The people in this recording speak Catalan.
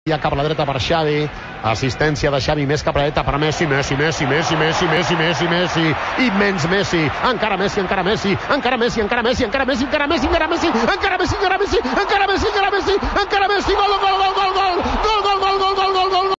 Ja cap a la dreta per Xavi, assistència de Xavi més cap a la dreta per Messi, Messi, i menys Messi, encara Messi,